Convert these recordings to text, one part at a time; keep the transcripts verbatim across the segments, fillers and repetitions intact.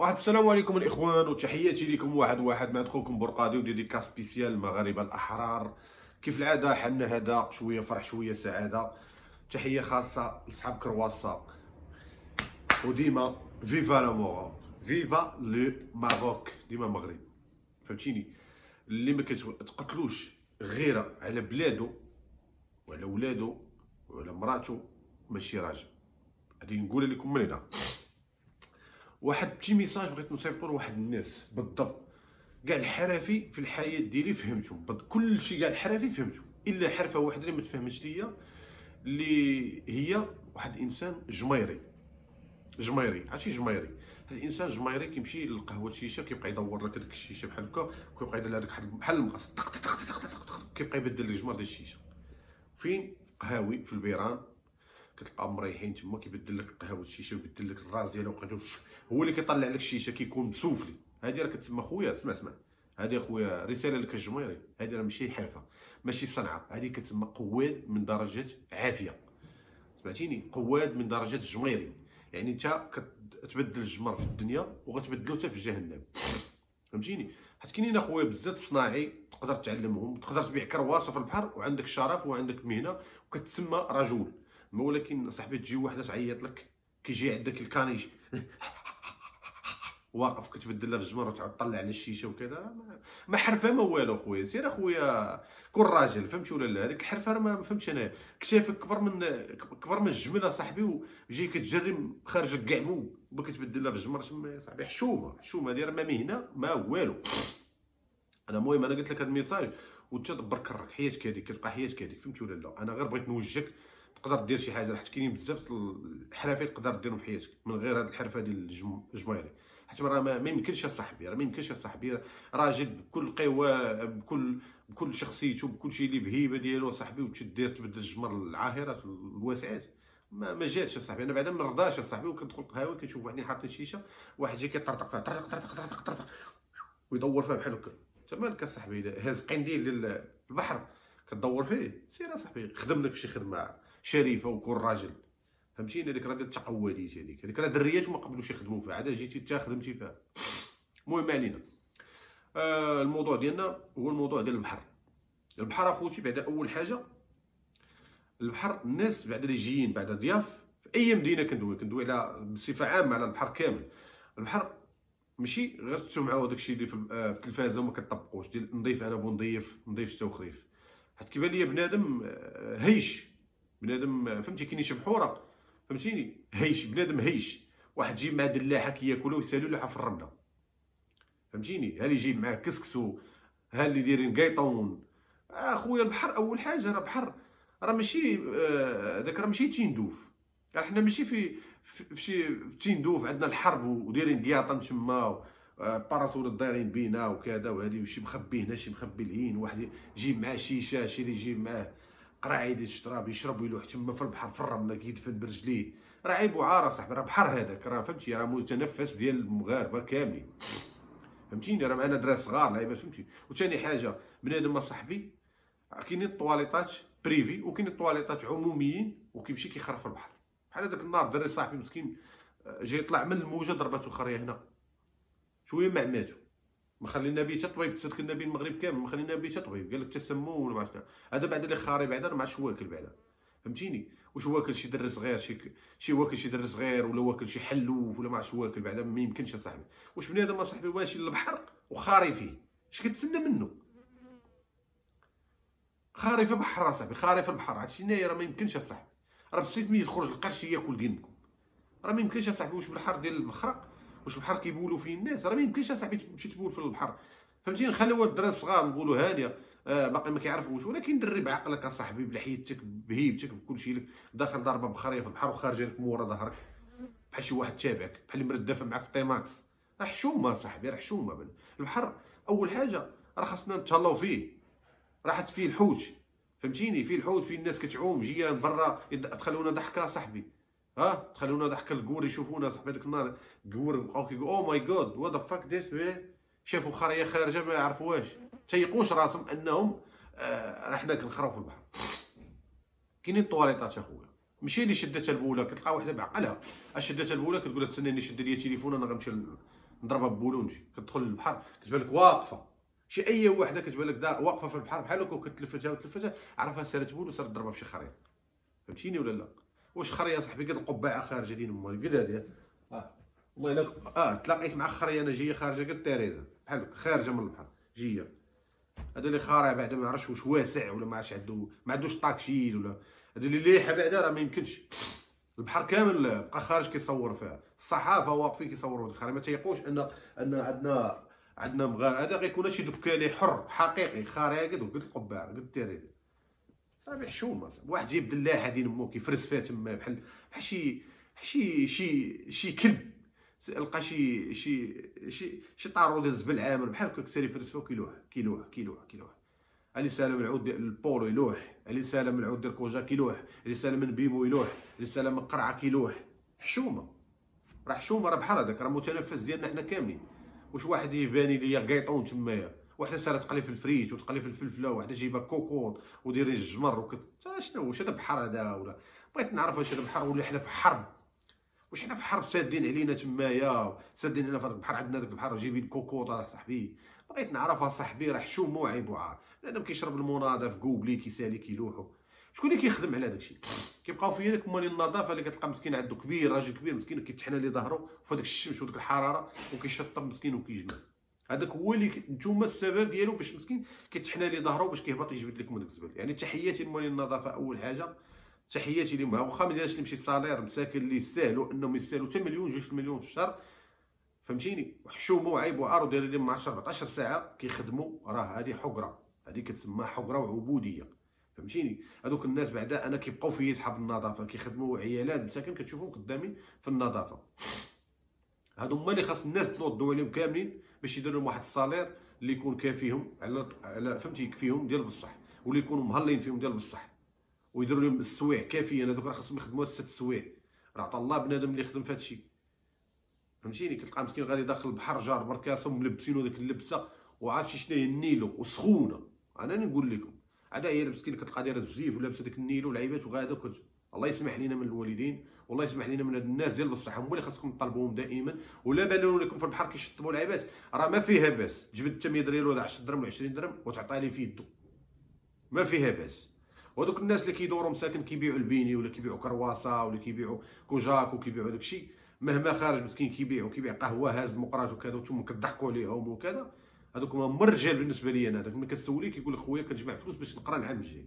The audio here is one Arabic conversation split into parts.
واحد السلام عليكم الاخوان وتحياتي لكم واحد واحد مع خوكم برقادي وديديكاس سبيسيال المغاربه الاحرار. كيف العاده حنا هذا شويه فرح شويه سعاده. تحيه خاصه لصحاب كرواسا وديما فيفا لا مورا فيفا لو ماروك ديما المغرب. فهمتيني اللي ما كتقتلوش غيره على بلادو وعلى ولادو وعلى مراتو ماشي راجل. غادي نقول لكم من هنا واحد بتي ميساج بغيت نصيفطو لواحد الناس بالضبط. كاع الحرفي في الحياه ديالي فهمتهم، كل شيء كاع الحرفي فهمتهم الا حرفه واحده اللي ما تفهمتش ليا، اللي هي واحد الانسان جميري. جميري عرفتي جميري؟ هذا الانسان جميري كيمشي للقهوه الشيشه كيبقى يدور لك هذيك الشيشه بحال هكا وكيبقى يدير لك بحال المقص طق طق طق طق طق كيبقى يبدل لك جمر ديال الشيشه. فين؟ قهاوي في البيران كتلقاهم مريحين تما كيبدل لك قهوه الشيشه ويبدل لك الراس ديالو وقدو هو اللي كيطلع لك الشيشه كيكون مسوفلي. هذه راه كتسمى خويا اسمع اسمع هذه خويا رساله لك الجميري. هذه راه ماشي حرفه ماشي صنعه، هذه كتسمى قواد من درجه عافيه. سمعتيني؟ قواد من درجه الجميري، يعني انت كتبدل الجمر في الدنيا وغتبدلو حتى في جهنم. فهمتيني؟ حيت كاينين اخويا بزاف صناعي تقدر تعلمهم، تقدر تبيع كرواسه في البحر وعندك شرف وعندك مهنه وكتسمى رجل. ما ولكن صاحبي تجي وحده تعيط لك كيجي عندك الكانيج واقف كتبدل لها في الجمر وتعاود تطلع على الشيشه وكذا. ما حرفه ما والو خويا، سير اخويا كون راجل. فهمتي ولا لا؟ هذيك الحرفه راه ما فهمتش انا. كتافك كبر من كبر من الجمل اصاحبي وجاي كتجري خارجك كاع بو كتبدل لها في الجمر تما صاحبي. حشومه حشومه هذه راه ما مهنه ما والو. انا المهم انا قلت لك هذا الميساج وانت دبر كرك حياتك هذيك كتبقى حياتك هذيك. فهمتي ولا لا؟ انا غير بغيت نوجهك تقدر دير شي حاجه، حيت كاينين بزاف الحرفات تقدر ديرهم في حياتك من غير هذه الحرفه ديال الجميري. حيت راه ما يمكنش اصاحبي، راه ما يمكنش اصاحبي راجل بكل قوه بكل بكل شخصيته بكل شيء اللي بهيبه ديالو صاحبي وتدير تبدل الجمر العاهرات الواسعات. ما ما جاتش اصاحبي. انا بعدا ما نرضاش اصاحبي وكندخل القهاوي كنشوف واحدين حاطين شيشه واحد جاي كيطرطق فيها طرطق طرطق طرطق طرطق ويدور فيها بحال هكا. انت مالك اصاحبي؟ هاز قنديل ديال البحر كتدور فيه؟ سير اصاحبي خدم لك شي خدمه شريفه وكون راجل. فهمتيني؟ هذيك راه ديال التقواديت، هذيك هذيك راه دريات وما قبلوش يخدموا فيها، عاد جيتي انت خدمتي فيها. المهم علينا آه الموضوع ديالنا هو الموضوع ديال البحر. البحر اخوتي بعدا اول حاجه البحر الناس بعدا اللي جايين بعدا ضياف في اي مدينه كندوي كندوي على بصفه عامه على البحر كامل. البحر ماشي غير تسمعوا داكشي اللي في التلفازه وما كتطبقوش ديال نضيف انا بو نضيف نضيف حتى وخريف. حيت كيبان ليا بنادم هيش بنادم فهمتي كاينين شي بحوره فهمتيني هيش بنادم هيش واحد جيب مع دلاحه كياكلو ويسالو لها في الرمله. فهمتيني؟ ها اللي يجيب معاه كسكسو ها اللي دايرين قيطون. اخويا البحر اول حاجه راه بحر راه ماشي داك راه ماشي تيندوف. راه حنا ماشي في في شي تيندوف عندنا الحرب ودايرين قياطن تما باراسولات دايرين بينا وكذا وهادي وشي مخبي هنا شي مخبي لهين واحد يجيب معاه شيشه شي اللي يجيب معاه قراعي ديال الشراب يشرب ويلوح تما في البحر في الرمله كيدفن برجليه. راه عيب وعار صاحبي. راه بحر هذاك راه فهمتي راه متنفس ديال المغاربه كاملين. فهمتيني؟ راه معنا دراري صغار لعيبات فهمتي. وثاني حاجه بنادم صاحبي كاينين الطواليطات بريفي وكاينين الطواليطات عموميين وكيمشي كيخرف في البحر. بحال هذاك النهار دري صاحبي مسكين جاي يطلع من الموجه ضرباتو خريه هنا شويه مع ماتو ما خلينا بيه حتى طبيب. تصدق النبي المغرب كامل ما خلينا بيه حتى طبيب قال لك تسمم ولا ما عرفتش. هذا بعد اللي خاري بعدا ما عرفتش واكل بعدا. فهمتيني؟ واش واكل شي دري صغير شي شي واكل شي دري صغير ولا واكل شي حلوف ولا ما عرفتش واكل بعدا. ما يمكنش اصاحبي. واش بنادم اصاحبي ماشي للبحر وخاري فيه اش كتسنى منه؟ خاري في بحر اصاحبي خاري في البحر. هادشي ناير راه ما يمكنش اصاحبي. راه بالصيف ملي يخرج القرش ياكل جنبكم راه ما يمكنش اصاحبي. واش بالبحر ديال المخرق واش البحر كيبولوا فيه الناس؟ راه ما يمكنش اصاحبي تمشي تبول في البحر. فهمتيني؟ نخليو الدراري الصغار نقولوا هانيه آه باقي ما كيعرفوش ولكن دري بعقلك اصاحبي بلا حيدتك بهيبتك بكل شيء لك داخل ضربه بخريه في البحر وخارجه لك مورا ظهرك بحال شي واحد تابعك بحال اللي مردفه معاك في طيماكس. راه حشومه صاحبي راه حشومه. البحر اول حاجه راه خاصنا نتهلاو فيه. راحت فيه الحوت فهمتيني؟ فيه الحوت فيه الناس كتعوم جيان برا تخلونا ضحكه صاحبي. ها تخلونا ضحكه الكور يشوفونا صاحبي. ديك النهار الكور بقاو كيقول او ماي جاد وات ذا فاك ديس شافوا خريه خارجه ما يعرفوهاش تيقوش راسهم انهم آه راه حنا كنخراو في البحر. كاينين الطواليطات اخويا ماشي اللي شدتها البوله كتلقى وحده بعقلها اش شدتها البوله كتقول لها تسناني شد ليا التليفون انا غنمشي نضربها ببولو ونجي. كتدخل للبحر كتبان لك واقفه، شي اي وحده كتبان لك واقفه في البحر بحال هكا وكتلفتها وتلفتها، عرفها سالت بولو صارت ضربها بشي خريط. فهمتيني ولا لا؟ واش خريه صاحبي قد القبعه خارجه دين امها قد هادي اه والله الا اه تلاقيت مع خريه انا جايه خارجه قد تاريزه بحال هكا خارجه من البحر جايه. هذا اللي خارع بعدا ما عرفتش واش واسع ولا ما عرفتش عنده ما عندوش طاكشيل ولا هذا اللي ليحه بعدا راه ما يمكنش. البحر كامل بقى خارج كيصور فيها، الصحافه واقفين كيصوروا الخريه، ما تيقوش ان ان عندنا عندنا مغار. هذا غيكون شي دكالي حر حقيقي خارع قد قد القبعه قد تاريزه صافي حشومه. واحد جايب دلاحه دين مو كيفرس فيها تما بحال بحال شي شي شي شي كلب، لقى شي شي شي شي طارو ديال الزبل عامر بحال هكا كسالي يفرس فيها وكيلوح كيلوح كيلوح كيلوح. علي سالم العود ديال البولو يلوح، علي سالم العود ديال كوجا كيلوح، علي سالم من بيمو يلوح، علي سالم من قرعه كيلوح. حشومه راه حشومه راه بحال هذاك راه متنفس ديالنا حنا كاملين. واش واحد يباني ليا قيطون تمايا، وحده سالا تقلي في الفريت وتقلي في الفلفله، وحده جايبه كوكوط وديري الجمر وكت شنو واش هذا بحر هذا ولا؟ بغيت نعرف واش هذا بحر ولا حنا في حرب؟ واش حنا في حرب سادين علينا تمايا سادين علينا في هذاك البحر؟ عندنا داك البحر جايبين كوكوط صاحبي. بغيت نعرفها صاحبي راه حشوم مو عيب وعار. بنادم كيشرب المناضه في كوبلي كيسالي كيلوحو، شكون اللي كيخدم على داكشي؟ كيبقاو فيا داك مالين النظافه اللي كتلقى مسكين عنده كبير راجل كبير مسكين كيتحنى ليه ظهرو في هذاك الشمس وديك الحراره وكيشطب مسكين وكيجمع. هذاك هو اللي نتوما السبب ديالو باش مسكين كيتحنى ليه ظهرو باش كيهبط يجبد لكم داك الزبل. يعني تحياتي لمالين النظافه اول حاجه، تحياتي لهم. واخا ما دارش نمشي صالير مساكن اللي يستاهلوا انهم يستاهلوا حتى مليون جوج مليون في الشهر فهمتيني، وحشومه وعيب وعار وداير لهم عشرة أربعطاش ساعه كيخدموا. راه هذه حقره، هذه كتسمى حقره وعبوديه فهمتيني. هذوك الناس بعدا انا كيبقاو فيا يسحب النظافه كيخدموا عيالات مساكن كتشوفهم قدامي في النظافه. هادو هما اللي خاص الناس تنوضوا عليهم كاملين باش يديروا لهم واحد الصالير اللي يكون كافيهم على على فهمتي يكفيهم ديال بصح، واللي يكونوا مهلين فيهم ديال بصح، ويديروا لهم السوايع كافيين. هذوك راه خاصهم يخدموا ست سوايع. راه عطا الله بنادم اللي يخدم في هذا الشيء فهمتيني. كتلقى مسكين غادي داخل البحر جار بركاسه وملبسينو ديك اللبسه وعارف شنو هي النيلو وسخونه. انا نقول لكم هذا هي المسكين كتلقى دايره الزيف ولابسه ديك النيلو ولعيبات وغادا. الله يسمح لينا من الوالدين والله يسمح لينا من هاد الناس ديال بصح، هما اللي خاصكم تطالبوهم دائما. ولا بالو لكم في البحر كيشطبوا لعيبات راه ما فيها باس، تجبد حتى مية ريال ولا عشرة درهم ولا عشرين درهم وتعطيها ليه في يدو ما فيها باس. وهذوك الناس اللي كيدوروا مساكن كيبيعوا البيني ولا كيبيعوا كرواسه ولا كيبيعوا كوجاك وكيبيعوا داك الشيء، مهما خارج مسكين كيبيعوا كيبيع قهوه هاز مقراج وكذا وانتم كتضحكوا عليهم وكذا. هذوك هما الرجال بالنسبه لي انا. هذاك ملي كتسوليه كيقول لك خويا كنجمع فلوس باش نقرا العام الجاي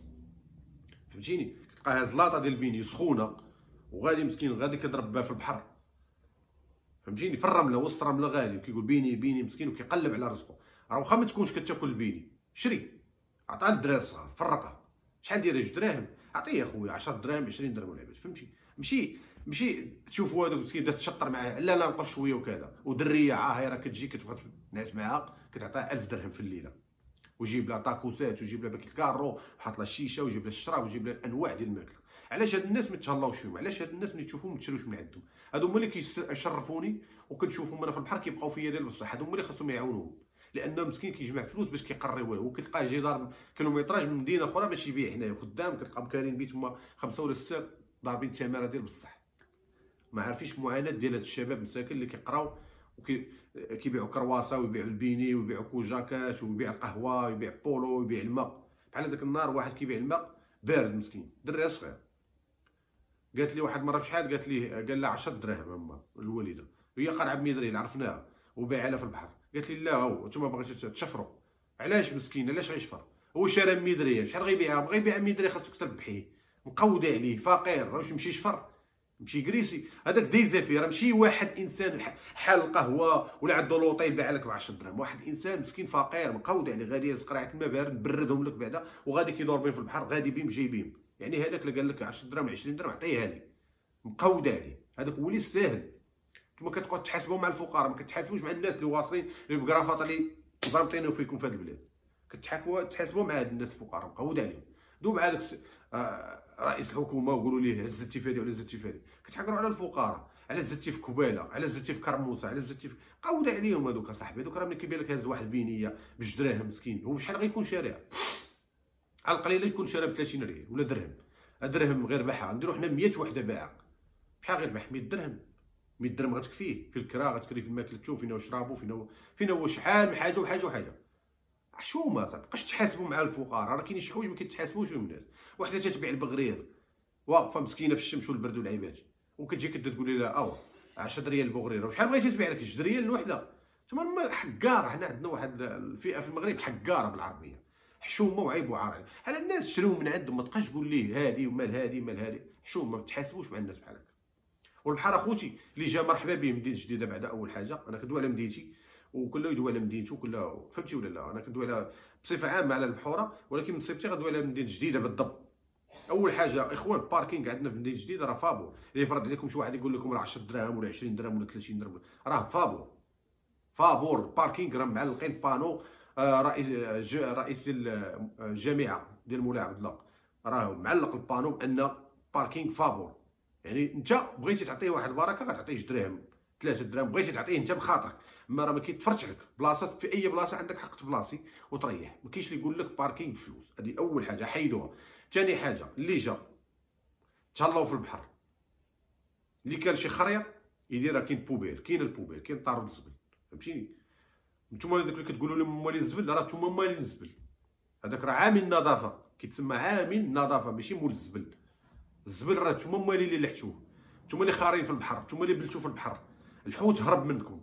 فهمتيني. كتلقى هاز لاطه ديال البيني سخونه وغادي مسكين غادي كيضرب بها في البحر فهمتيني، في الرمله وسط الرمله غادي وكيقول بيني بيني مسكين وكيقلب على رزقه. راه واخا ما تكونش كتاكل البيني شري عطاه للدراري الصغار فرقها. شحال دايره جوج دراهم عطيه اخويا عشرة دراهم عشرين درهم ولا عباد فهمتي. ماشي ماشي تشوفوا هذاك مسكين بدا تشطر معاه لا لا نقص شويه وكذا. ودريه عاهره كتجي كتبغى تنعس معاها كتعطيها ألف درهم في الليله ويجيب لها طاكوسات ويجيب لها باكيت كارو وحاط لها الشيشه ويجيب لها الشراب ويجيب لها انواع ديال الماكله. علاش هاد الناس ما تهلاوش فيهم؟ علاش هاد الناس ملي تشوفوهم ما تشروش من عندهم؟ هادو هما اللي كيشرفوني وكنشوفهم انا في البحر كيبقاو فيا ديال بصح. هادو هما اللي خاصهم يعاونوهم لانه مسكين كيجمع فلوس باش كيقري والو وكتلقاه يجي ضارب كيلومتراج من مدينه اخرى باش يبيع هنايا خدام. كتلقى مكارين بيت هما خمسه ولا سته ضاربين التماره ديال بصح. ما عارفينش المعاناه ديال هاد الشباب مساكن اللي كيقراو وكيبيعوا كرواسه ويبيعوا البيني ويبيعوا كوجاكات ويبيع القهوه ويبيع بولو ويبيع الماء. بحال هذاك النهار واحد كيبيع الماء بارد مسكين دري صغير. قالت لي واحد مره بشحال قالت لي قال لها عشرة دراهم اما الوالده وهي قارعه ب مية ريال عرفناها وبايعها في البحر. قالت لي لا هو نتوما باغيين تشفروا. علاش مسكين علاش غيشفر؟ هو شارى ب مية ريال شحال غيبيعها؟ بغى يبيعها ب مية ريال خاصك تربحيه مقوده عليه فقير. واش يمشي يشفر مشي كريسي هذاك ديزافي. راه ماشي واحد انسان حال القهوه ولا عنده لوطي يبيع لك ب عشرة دراهم. واحد انسان مسكين فقير مقود عليه غادي يهز قرعه الماء بارد بردهم لك بعدا وغادي كيدور بهم في البحر غادي بهم جاي بهم. يعني هذاك اللي قال لك عشرة دراهم عشرين درهم عطيها لي مقود عليه. هذاك هو اللي يستاهل. نتوما كتبقاو تحاسبوا مع الفقراء ما كتحاسبوش مع الناس اللي واصلين اللي بكرافاط اللي ضابطينو فيكم في هذه البلاد. كتحاسبوا تحاسبوا مع هاد الناس الفقراء مقود عليهم. دوب مع داك آه رئيس الحكومه وقولوا ليه هزتي فادي ولا زدتي فادي. كتحكروا على الفقراء على زدتي في كباله على زدتي في كرموسه على زدتي في قود عليهم. هذوك اصاحبي هذوك راه ملي كيبان لك هاز واحد بينيه بجوج دراهم مسكين هو شحال غيكون شاريها؟ على القليله يكون شاريها ب ثلاثين ريال ولا درهم. درهم غير باعها نديرو حنا مية وحده باعه. شحال غير باع مية درهم مية درهم غتكفيه في الكرا، غتكري في ماكلته، فينا هو شرابو، فينا هو فينا هو شحال من حاجه وحاجه وحاجه. حشومه صاحبي، مابقاش تحاسبوا مع الفقراء، راه كاينين شي حوايج ما كيتحاسبوش بهم الناس. وحده تتبيع البغرير واقفه مسكينه في الشمس والبرد والعيبات، وكتجي كدا تقول لها اوا عشرة ريال البغريره، وشحال بغيتي تبيع لك؟ جوج ريال الوحده. تما حكاره، حنا عندنا واحد الفئه في المغرب حكاره بالعربيه، حشومه وعيب وعار على الناس. شريو من عندهم، ما تبقاش تقول ليه هادي ومال هادي مال هادي. حشومه، ما تحاسبوش مع الناس بحال هكا. والبحر اخوتي اللي جا مرحبا به، مدينه جديده بعد اول حاجه. انا كندوي على مدينتي وكل يدوي على مدينته كل، فهمتي ولا لا؟ انا كندوي على بصفه عامه على البحوره، ولكن من صفتي غندوي على مدينه جديده بالضبط. اول حاجه اخوان، باركينغ عندنا في مدينه جديده راه فابور. اللي يفرض عليكم شي واحد يقول لكم راه عشرة دراهم ولا عشرين درهم ولا ثلاثين درهم، راه فابور. فابور باركينغ، راه معلقين بانو. آه رئيس ج- رئيس ديال الجامعه ديال مولاي عبد الله راه معلق البانو بان باركينغ فابور. يعني انت بغيتي تعطيه واحد البركه غتعطيه جوج دراهم ثلاثة دراهم، بغيتي تعطيه انت بخاطرك، اما راه ما كيتفرجش لك بلاصه. في اي بلاصه عندك حق تبلاصي وتريح، ما كاينش اللي يقول لك باركينغ بفلوس. هذه اول حاجه حيدوها. ثاني حاجه، اللي جا تهلاو في البحر، اللي كان شي خريه يديرها، كاين بوبيل، كاين البوبيل، كاين طارو الزبل، فهمتيني؟ نتوما داك اللي كتقولوا لهم موالين الزبل، راه نتوما موالين الزبل. هذاك راه عامل نظافه، كيتسمى عامل نظافه، ماشي مول الزبل. الزبل راه نتوما موالين اللي لحتوه، نتوما اللي خارين في البحر، نتوما اللي بلتو في البحر. الحوت هرب منكم،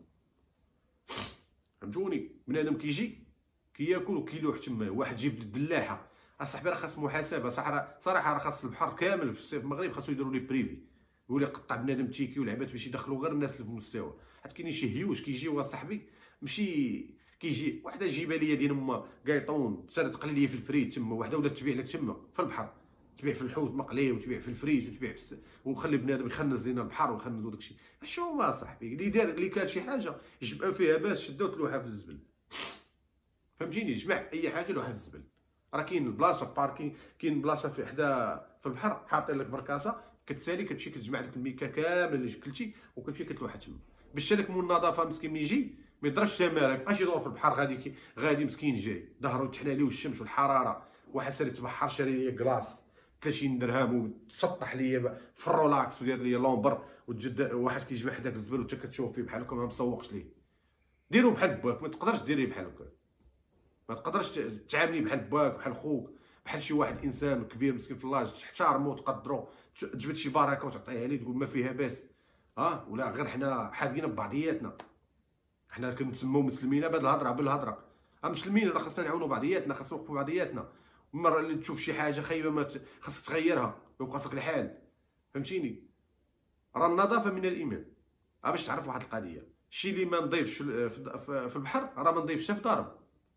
فهمتوني؟ بنادم كيجي كياكل وكيلوح تما، واحد جيب الدلاحه. اصاحبي راه خاص محاسبه صح. راه صراحه راه خاص البحر كامل في الصيف المغرب خاصو يديروا لي بريفي، يقول لي قطع بنادم تيكي ولعبات باش يدخلوا غير الناس اللي في المستوى. حيت كاينين شي هيوش كيجيو اصاحبي، ماشي كيجي وحده جايبه ليا دين ما قيطون سالا تقلي لي في الفريت تما، وحده ولا تبيع لك تما في البحر، تبيع في الحوت مقلي وتبيع في الفريت وتبيع في الس... وخلي بنادم يخنز لينا البحر ويخنزوا داكشي. شو ما صاحبي اللي دار اللي كان شي حاجه يجبعوا فيها باس، شداو تلوحها في الزبل، فهمتيني؟ جمع اي حاجه لوحها في الزبل. راه كاين بلاصه باركين، كاين بلاصه في حدا في البحر حاطين لك بركاسه، كتسالي كتمشي كتجمع ديك الميكا كامل اللي شكلتي وكتمشي كتلوحها تما، باش هذاك مول النظافه مسكين ملي يجي ما يضربش تماره، ما يبقاش يدور في البحر غادي كي غادي مسكين جاي ظهرو تحلى ليه والشمس والحراره. واحد سالي تبحر شاري ليا كلاص ثلاثين درهم وتسطح ليا في الرolax ودير ليا لومبر، وتجد واحد كيجمع حداك الزبل وانت كتشوف فيه بحال هكا ما مسوقش ليه. ديرو بحال باك، ما تقدرش ديريه بحال هكا، ما تقدرش تعاملي بحال باك بحال خوك بحال شي واحد انسان كبير مسكين في الله، تحتارمو وتقدرو، تجبد شي بركه وتعطيها ليه تقول ما فيها باس. ها ولا غير حنا حاذقين ببعضياتنا، حنا كنسمو مسلمين بهاد الهضره بالهضره. ها مسلمين راه خاصنا نعاونوا بعضياتنا، خاصنا نوقفوا بعضياتنا. المره اللي تشوف شي حاجه خايبه ما خاصك تغيرها، يبقى فيك الحال، فهمتيني؟ راه النظافه من الايمان. ها باش تعرف واحد القضيه، الشيء اللي ما نضيفش في في البحر راه ما نضيفش في دارهم.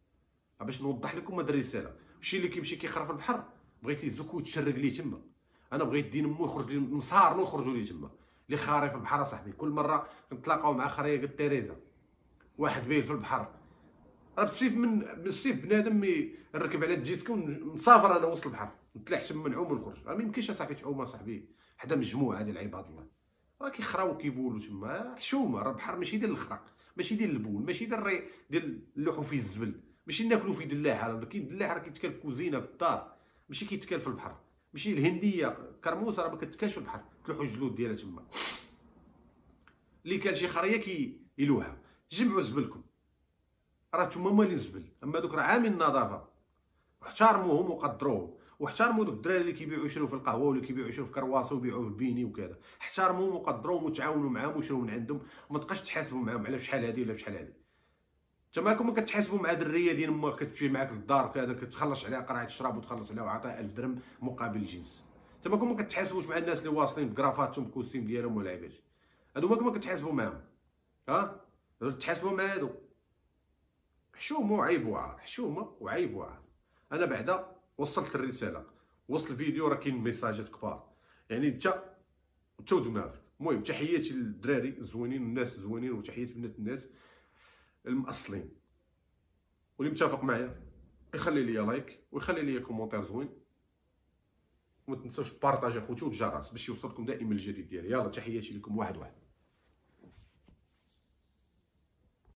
باش نوضح لكم هاد الرساله، الشيء اللي كيمشي كيخرا في البحر بغيت ليه زكو تشرق ليه تما. انا بغيت دين مو يخرج لي مصارنو يخرجوا ليه تما. اللي خاري في البحر صاحبي كل مره كنتلاقاو مع خريه قد تيريزا، واحد بيه في البحر. راه بالسيف من بالسيف بنادم يركب على الجيسكو ونسافر انا وسط البحر، نتلاح تما نعوم ونخرج. راه ما يمكنش اصاحبي تعوم اصاحبي حدا مجموعه ديال عباد الله، راه كيخراو وكيبولوا تما حشومه. راه البحر ماشي ديال الخرق، ماشي ديال البول، ماشي ديال الري ديال اللوحو فيه الزبل، ماشي ناكلو فيه دلاحه. راه كاين دلاحه راه كيتكال في كوزينه في الدار، ماشي كيتكال في البحر. ماشي الهنديه كرموسه راه ما كتكالش في البحر، تلوحو الجلود ديالها تما. اللي كان شي خريه كيلوحها. جمعوا زبلكم، راه نتوما مالين الزبل، اما دوك راه عاملين النظافه، واحترموهم وقدروهم. واحترموا دوك الدراري اللي كيبيعوا يشريو في القهوه ولا كيبيعوا يشريو في كرواصه ويبيعوا في البيني وكذا، احترموهم وقدروهم وتعاونوا معاهم وشريو من عندهم، وما تبقاش تحاسبوا معاهم على شحال هادي ولا بشحال هادي. نتوما كون كتحاسبوا مع دريه ديال ما كتمشي معاك للدار كذا كتخلص عليها قرعه الشراب وتخلص عليها وعطيها ألف درهم مقابل الجنس. نتوما كون ما كتحاسبوش مع الناس اللي واصلين بكرافاتهم بكوستيم ديالهم ولا عباد، هادو ما كتحاسبوا معاهم. ها تحاسبوا مع هادو. حشومه وعيب وعار، حشومه وعيب وعار. انا بعدا وصلت الرساله، وصل الفيديو راه كاين ميساجات كبار، يعني انت انت ودماغك. المهم تحياتي للدراري الزوينين والناس الزوينين، وتحياتي بنات الناس المأصلين. واللي متفق معايا يخلي لي لايك ويخلي لي كومونتير زوين، وما تنساوش بارطاجي اخوتي والجرس باش يوصلكم دائما الجديد ديالي. يلا تحياتي لكم واحد واحد.